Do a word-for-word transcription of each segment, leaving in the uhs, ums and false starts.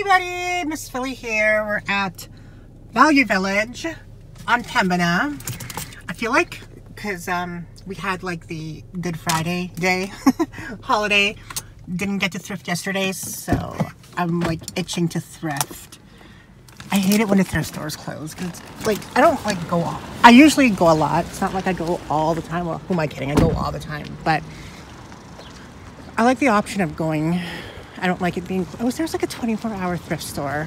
everybody, Miss Philly here. We're at Value Village on Pembina. I feel like because um, we had like the Good Friday day holiday, didn't get to thrift yesterday, so I'm like itching to thrift. I hate it when the thrift stores close because like I don't like go all. I usually go a lot. It's not like I go all the time. Well, who am I kidding? I go all the time, but I like the option of going. I don't like it being. Oh, there's like a twenty-four hour thrift store.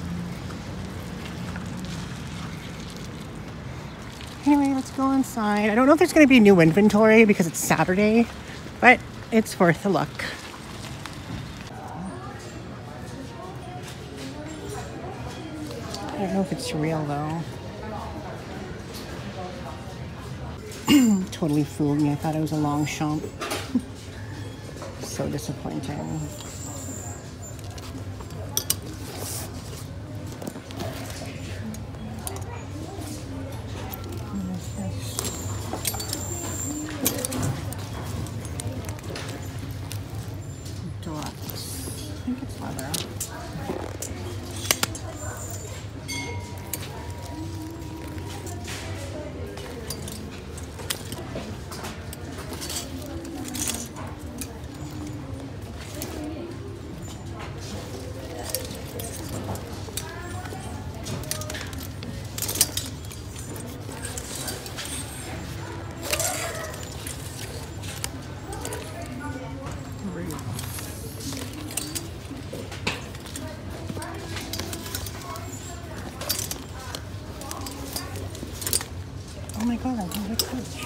Anyway, let's go inside. I don't know if there's going to be new inventory because it's Saturday, but it's worth a look. I don't know if it's real though. Totally fooled me. I thought it was a Longchamp. So disappointing. Deluxe. I think it's leather. Oh my god, I love the coach.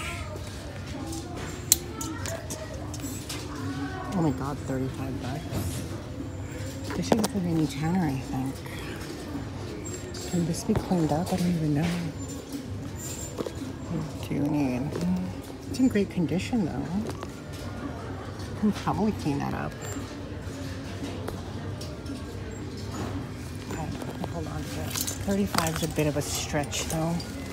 Oh my god, thirty-five bucks. This is a mini Tanner, I think. Can this be cleaned up? I don't even know. What do you need? It's in great condition though. Can probably clean that up. Okay, hold on to it. thirty-five is a bit of a stretch though.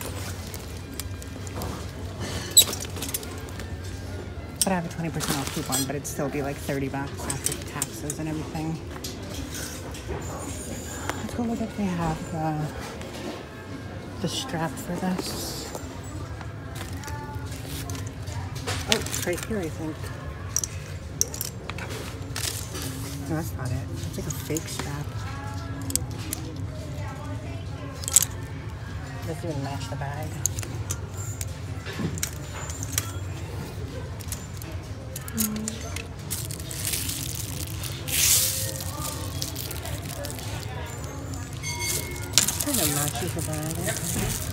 But I have a twenty percent off coupon, but it'd still be like thirty bucks after taxes and everything. Let's go look if they have the, the strap for this. Oh, it's right here, I think. No, that's not it. It's like a fake strap. Doesn't even match the bag. Kind of matches the bag.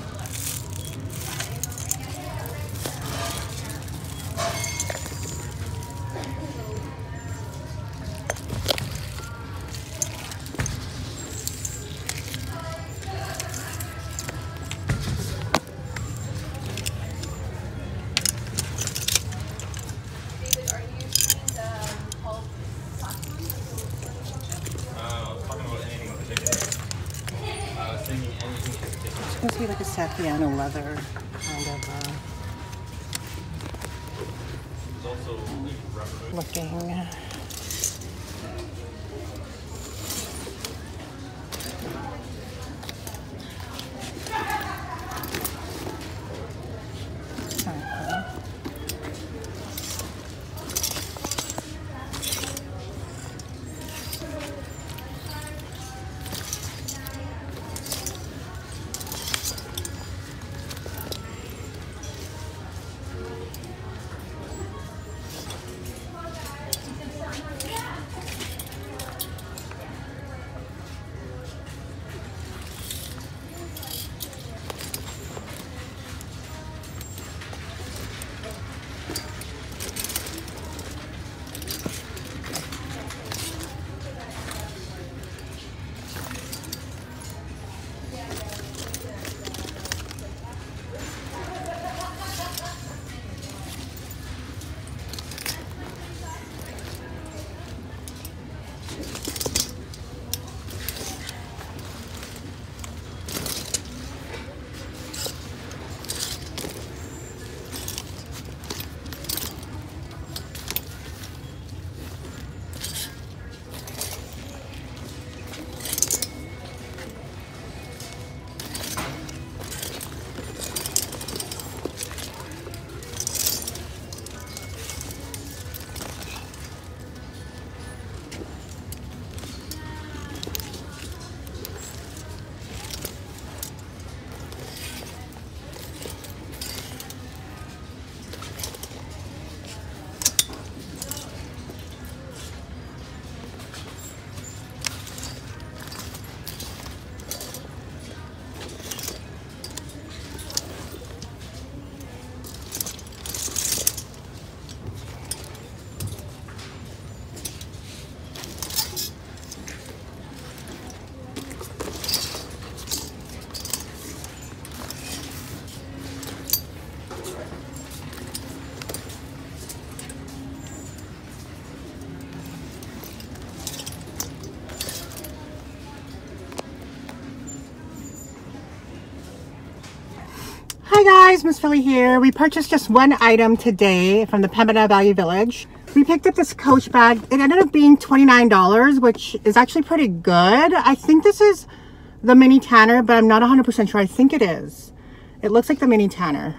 It's supposed to be like a Saffiano leather kind of uh, looking. Hi guys, Miss Philly here. We purchased just one item today from the Pembina Value Village. We picked up this Coach bag. It ended up being twenty-nine dollars, which is actually pretty good. I think this is the mini tanner, but I'm not one hundred percent sure. I think it is. It looks like the mini tanner.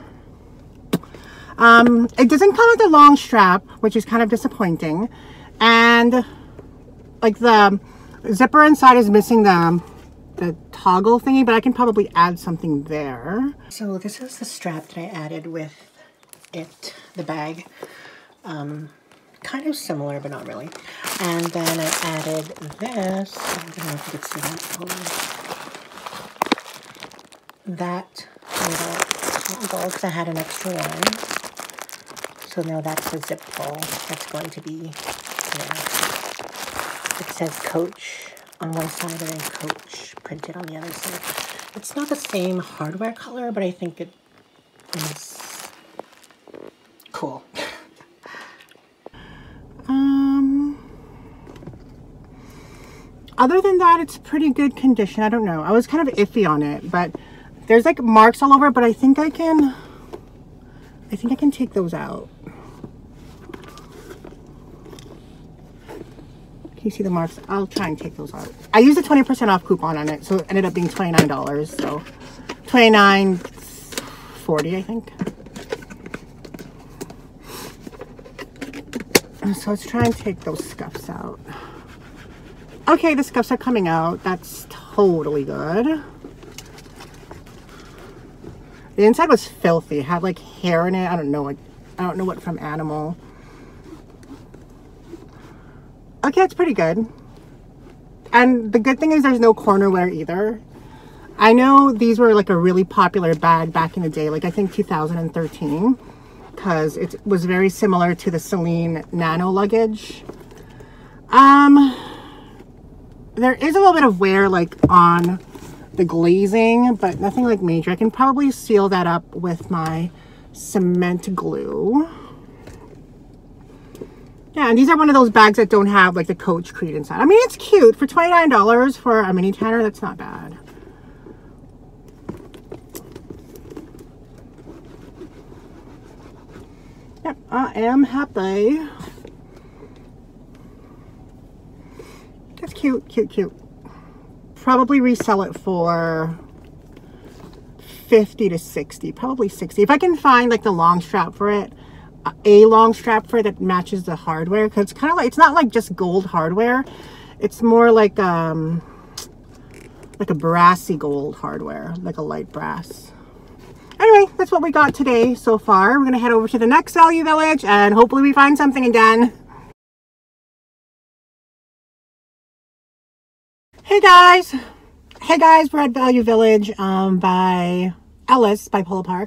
Um, it doesn't come with a long strap, which is kind of disappointing. And like the zipper inside is missing the, the toggle thingy, but I can probably add something there. So this is the strap that I added with it, the bag. Um, kind of similar, but not really. And then I added this. I don't know if you can see that. Hold on. That little toggle, because I had an extra one. So now that's the zip pull that's going to be there. It says Coach on one side and then Coach printed on the other side. It's not the same hardware color, but I think it is cool. um, other than that, it's pretty good condition. I don't know. I was kind of iffy on it, but there's like marks all over, but I think I can, I think I can take those out. Can you see the marks? I'll try and take those out. I used a twenty percent off coupon on it, so it ended up being twenty-nine dollars. So twenty-nine forty, I think. So let's try and take those scuffs out. Okay, the scuffs are coming out. That's totally good. The inside was filthy. It had like hair in it. I don't know. Like, I don't know what from animal. Okay, it's pretty good. And the good thing is there's no corner wear either. I know these were like a really popular bag back in the day, like I think two thousand thirteen, because it was very similar to the Celine Nano luggage. Um, there is a little bit of wear like on the glazing, but nothing like major. I can probably seal that up with my cement glue. Yeah, and these are one of those bags that don't have like the Coach Creed inside. I mean, it's cute. For twenty-nine dollars for a mini tanner, that's not bad. Yep, I am happy. That's cute, cute, cute. Probably resell it for fifty to sixty, probably sixty. If I can find like the long strap for it, a long strap for it that matches the hardware, because it's kind of like, it's not like just gold hardware, it's more like um like a brassy gold hardware, like a light brass. Anyway, that's what we got today so far. We're gonna head over to the next Value Village and hopefully we find something again. Hey guys, hey guys, we're at Value Village um by Ellis by Polo Park.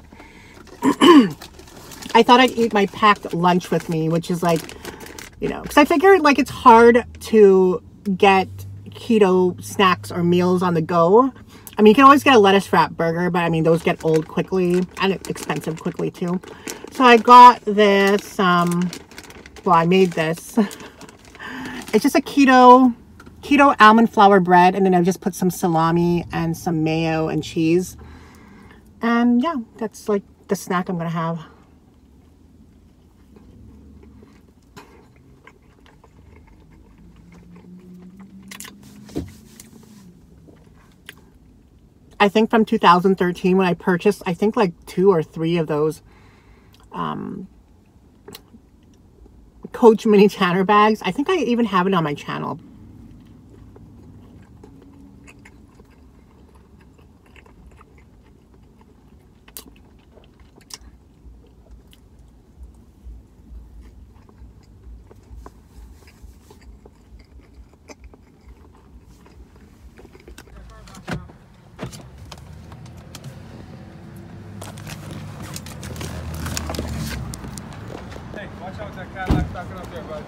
I thought I'd eat my packed lunch with me, which is like, you know, because I figured like it's hard to get keto snacks or meals on the go. I mean, you can always get a lettuce wrap burger, but I mean, those get old quickly and expensive quickly too. So I got this, um, well, I made this. It's just a keto, keto almond flour bread. And then I just put some salami and some mayo and cheese. And yeah, that's like the snack I'm going to have. I think from two thousand thirteen when I purchased, I think like two or three of those um, Coach mini tanner bags. I think I even have it on my channel. Watch out, that Cadillac's backing up there, bud.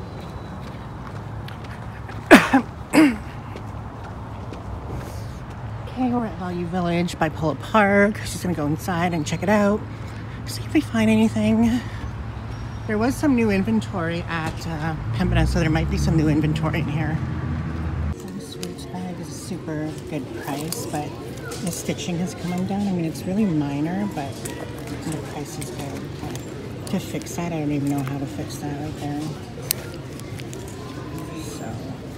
Okay, we're at Value Village by Polo Park. Just gonna go inside and check it out. See if we find anything. There was some new inventory at uh, Pembina, so there might be some new inventory in here. This Roots bag is a super good price, but The stitching has come undone. I mean, it's really minor, but the price is good. To fix that, I don't even know how to fix that right there. So,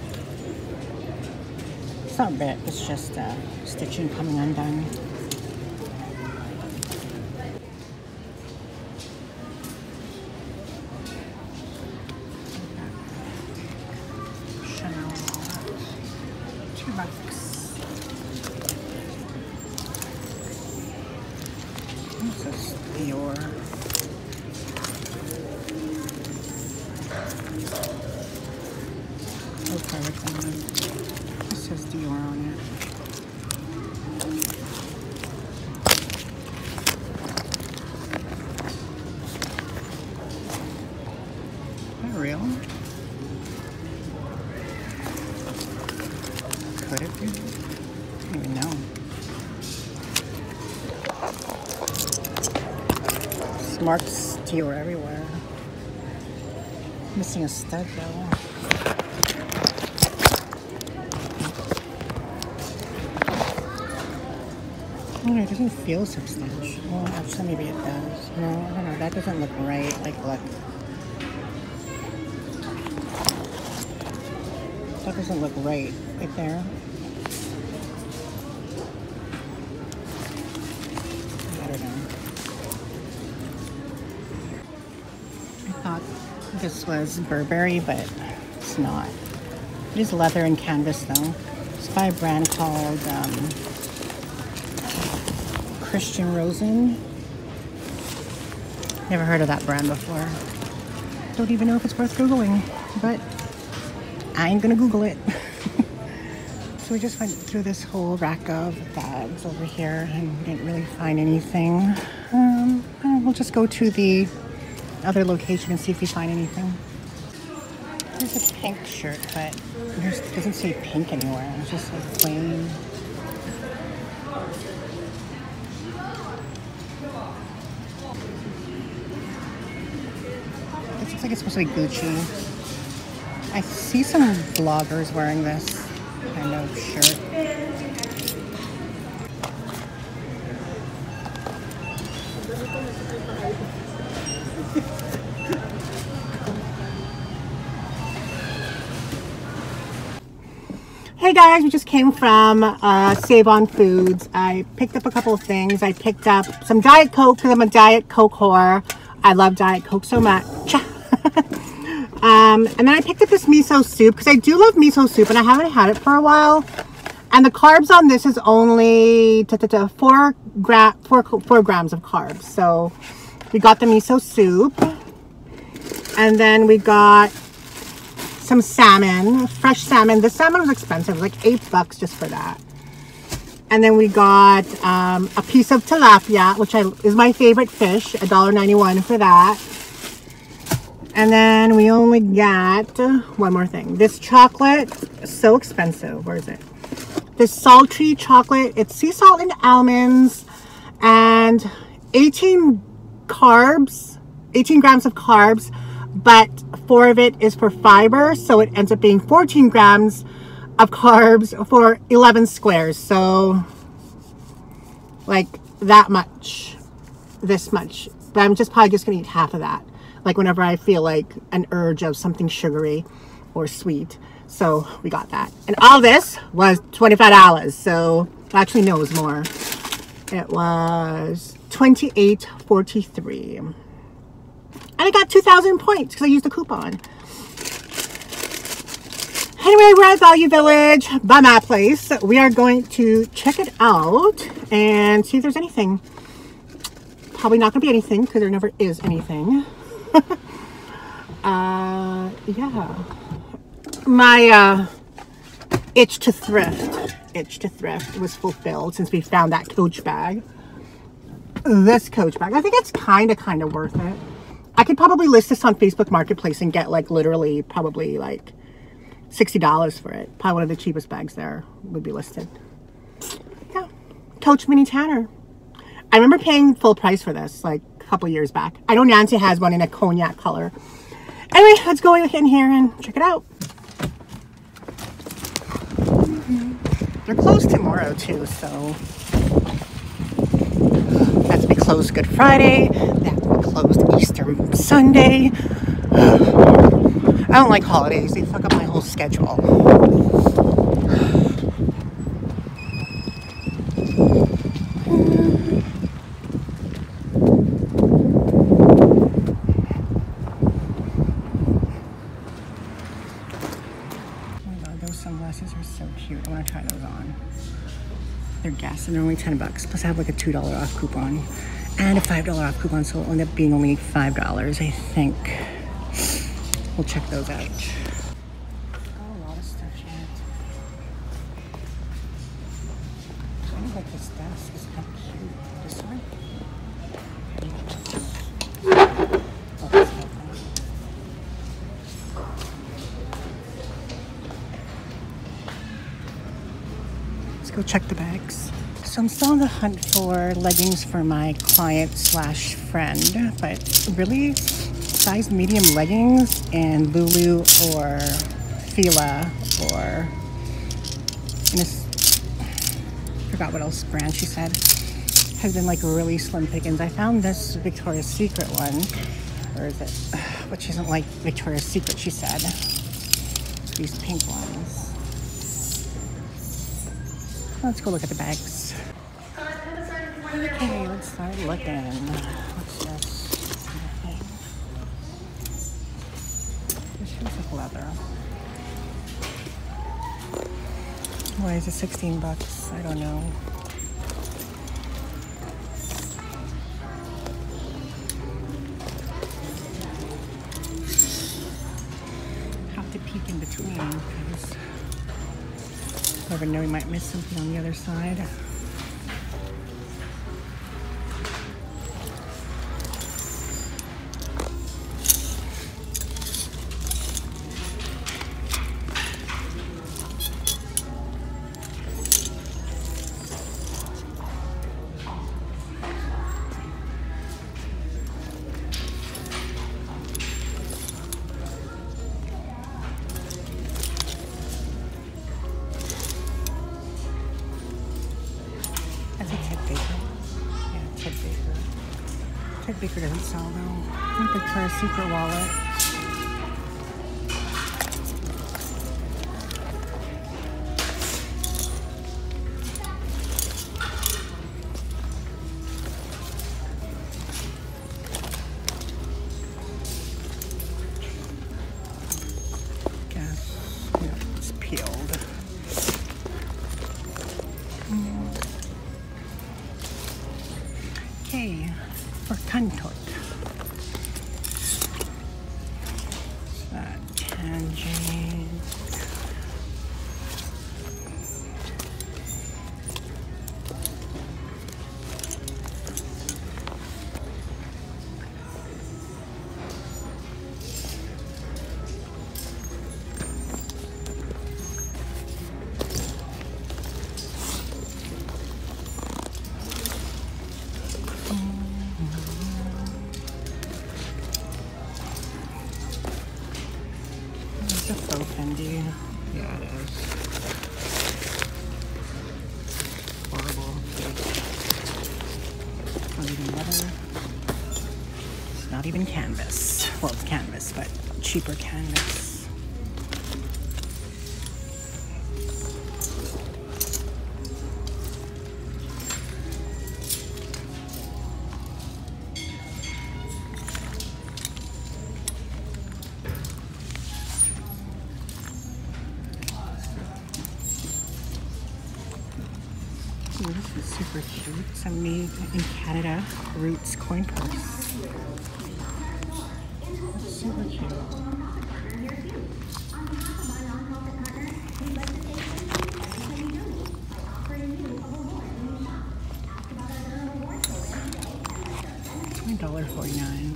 it's not bad. It's just uh, stitching coming undone. Chanel wallet. Two bucks. This is Dior. This says Dior on it. Is that real? Could it be? I don't even know. Marks Dior everywhere. Missing a stud though. Oh, it doesn't feel substantial. Well, actually, maybe it does. No, I don't know. That doesn't look right. Like, look. That doesn't look right. Right there. I don't know. I thought this was Burberry, but it's not. It is leather and canvas, though. It's by a brand called um, Christian Rosen. Never heard of that brand before. Don't even know if it's worth Googling, but I ain't gonna Google it. So we just went through this whole rack of bags over here and didn't really find anything. Um, we'll just go to the other location and see if we find anything. There's a pink shirt, but it doesn't say pink anywhere. It's just like plain. This looks like it's supposed to be Gucci. I see some vloggers wearing this kind of shirt. Hey guys, we just came from uh, Save On Foods. I picked up a couple of things. I picked up some Diet Coke because I'm a Diet Coke whore. I love Diet Coke so much. um, and then I picked up this miso soup because I do love miso soup and I haven't had it for a while. And the carbs on this is only ta -ta -ta, four, gra four, four grams of carbs. So we got the miso soup. And then we got some salmon, fresh salmon. The salmon was expensive, like eight bucks just for that. And then we got um, a piece of tilapia, which I, is my favorite fish, a dollar ninety-one for that. And then we only got uh, one more thing. This chocolate is so expensive. Where is it? This sultry chocolate. It's sea salt and almonds and eighteen carbs, eighteen grams of carbs, but four of it is for fiber, so it ends up being fourteen grams of carbs for eleven squares. So like that much, this much. But I'm just probably just gonna eat half of that, like whenever I feel like an urge of something sugary or sweet. So we got that, and all this was twenty-five dollars. So actually no, it was more. It was twenty-eight forty-three. And I got two thousand points because I used the coupon. Anyway, we're at Value Village by my place. We are going to check it out and see if there's anything. Probably not going to be anything because there never is anything. uh, yeah. My uh, itch to thrift, itch to thrift was fulfilled since we found that Coach bag. This Coach bag. I think it's kind of, kind of worth it. I could probably list this on Facebook Marketplace and get like literally probably like sixty dollars for it. Probably one of the cheapest bags there would be listed. Yeah. Coach Mini Tanner. I remember paying full price for this like a couple years back. I know Nancy has one in a cognac color. Anyway, let's go in here and check it out. They're closed tomorrow too, so closed Good Friday, that we closed Easter Sunday. I don't like holidays. They fuck up my whole schedule. Sunglasses are so cute. I want to try those on. They're gas and they're only ten bucks. Plus I have like a two dollar off coupon and a five dollar off coupon, so it'll end up being only five dollars, I think. We'll check those out. Got a lot of stuff yet. I kind of like this desk. It's kind of cute. This one? Oh, that's so fun. Go check the bags. So I'm still on the hunt for leggings for my client slash friend, but really size medium leggings and Lulu or Fila or in this, forgot what else brand she said, has been like really slim pickings. I found this Victoria's Secret one, or is it, which isn't like Victoria's Secret, she said. These pink ones. Let's go look at the bags. Okay, let's start looking. What's this? This feels like leather. Why is it sixteen bucks? I don't know. Have to peek in between because never know, we might miss something on the other side. Ted Baker doesn't sell though. I think Victoria's Secret wallet. Guess, yeah, it's peeled. Okay. For Kantok. That tangerine. A faux Fendi. Yeah, it is. Horrible. Not even leather. It's not even canvas. Well, it's canvas, but cheaper canvas. Ooh, this is super cute. It's a made in Canada Roots coin purse. That's super cute. one dollar forty-nine.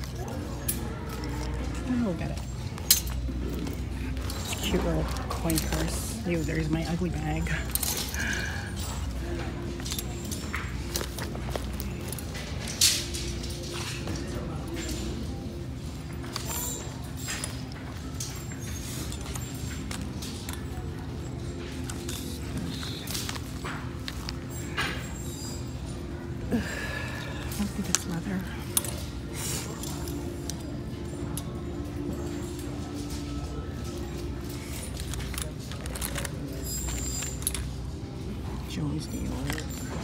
Oh, got it. It's a cute little coin purse. Ew, there's my ugly bag. I don't think it's together. Jones, New York.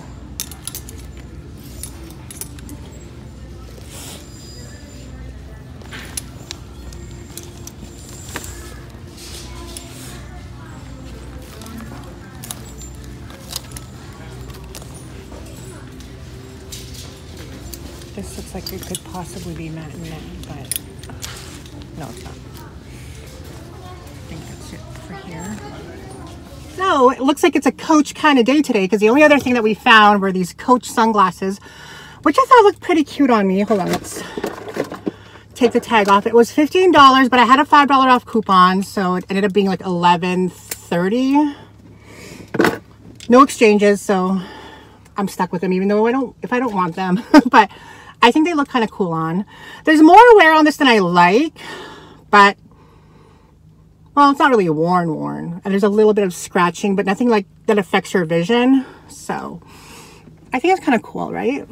This looks like it could possibly be matte and matte, but no, it's not. I think that's it for here. So it looks like it's a Coach kind of day today, because the only other thing that we found were these Coach sunglasses, which I thought looked pretty cute on me. Hold on, let's take the tag off. It was fifteen dollars, but I had a five dollar off coupon, so it ended up being like eleven thirty. No exchanges, so I'm stuck with them, even though I don't, if I don't want them. But I think they look kind of cool on. There's more wear on this than I like, but well, it's not really worn worn. And there's a little bit of scratching, but nothing like that affects your vision. So I think it's kind of cool, right?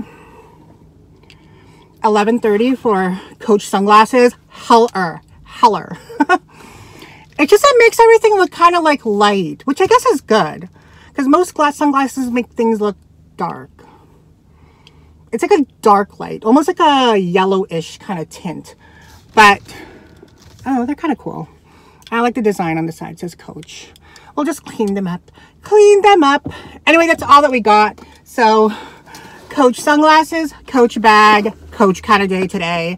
eleven thirty for Coach sunglasses. Heller. Heller. It just it makes everything look kind of like light, which I guess is good. Because most glass sunglasses make things look dark. It's like a dark light. Almost like a yellowish kind of tint. But, oh, they're kind of cool. I like the design on the side. It says Coach. We'll just clean them up. Clean them up. Anyway, that's all that we got. So, Coach sunglasses, Coach bag, Coach kind of day today.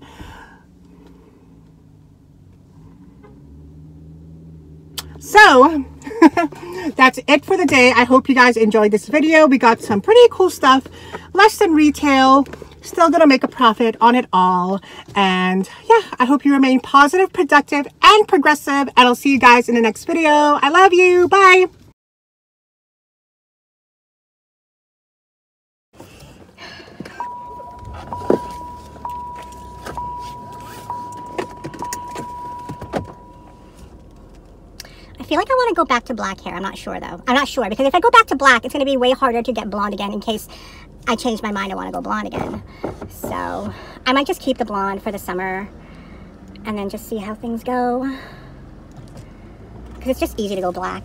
So, that's it for the day. I hope you guys enjoyed this video. We got some pretty cool stuff. Less than retail. Still gonna make a profit on it all. And yeah, I hope you remain positive, productive, and progressive. And I'll see you guys in the next video. I love you. Bye. I feel like I want to go back to black hair. I'm not sure though. I'm not sure because if I go back to black, it's going to be way harder to get blonde again in case I change my mind. I want to go blonde again. So I might just keep the blonde for the summer and then just see how things go. Because it's just easy to go black.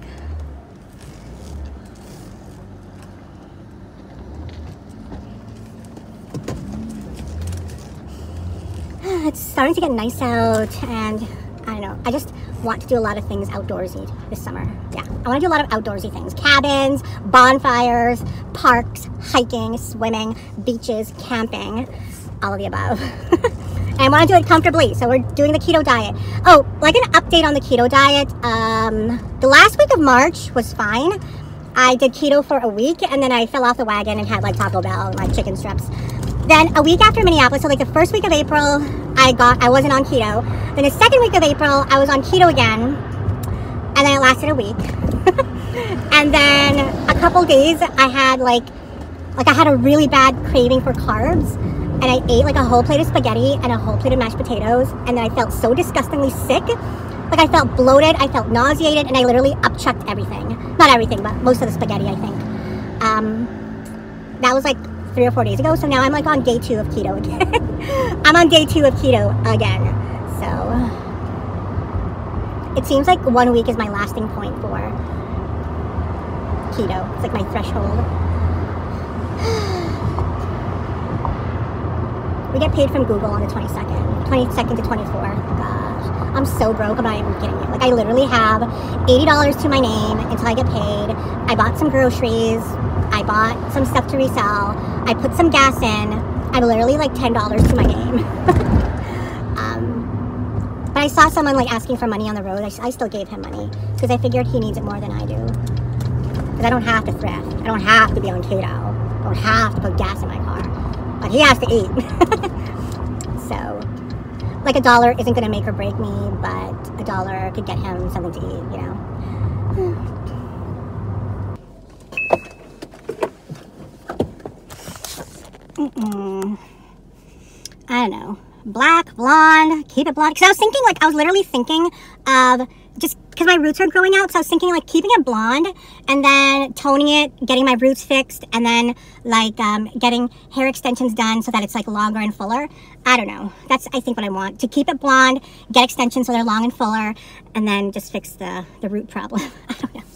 It's starting to get nice out and I don't know. I just want to do a lot of things outdoorsy this summer. Yeah, I want to do a lot of outdoorsy things. Cabins, bonfires, parks, hiking, swimming, beaches, camping, all of the above. And I want to do it comfortably, so we're doing the keto diet. Oh, like an update on the keto diet. Um, the last week of March was fine. I did keto for a week, and then I fell off the wagon and had like Taco Bell and like chicken strips. Then a week after Minneapolis, so like the first week of April, I got, I wasn't on keto. Then the second week of April, I was on keto again, and then it lasted a week. And then a couple days, I had like, like I had a really bad craving for carbs, and I ate like a whole plate of spaghetti and a whole plate of mashed potatoes, and then I felt so disgustingly sick. Like I felt bloated, I felt nauseated, and I literally upchucked everything. Not everything, but most of the spaghetti, I think. Um, that was like three or four days ago, so now I'm like on day two of keto again. I'm on day two of keto again, so it seems like one week is my lasting point for keto. It's like my threshold. We get paid from Google on the twenty-second, twenty-second to twenty-fourth. Gosh, I'm so broke, I'm not even kidding you. Like I literally have eighty dollars to my name until I get paid. I bought some groceries. I bought some stuff to resell. I put some gas in. I'm literally like ten dollars to my name. um, but I saw someone like asking for money on the road. I, I still gave him money because I figured he needs it more than I do. Because I don't have to thrift. I don't have to be on keto. I don't have to put gas in my car. But he has to eat. So, like a dollar isn't going to make or break me, but a dollar could get him something to eat, you know. Mm-mm. I don't know. Black, blonde, keep it blonde. Because I was thinking, like, I was literally thinking of just because my roots are growing out, so I was thinking like keeping it blonde and then toning it, getting my roots fixed, and then like um, getting hair extensions done so that it's like longer and fuller. I don't know. That's, I think, what I want. To keep it blonde, get extensions so they're long and fuller, and then just fix the, the root problem. I don't know.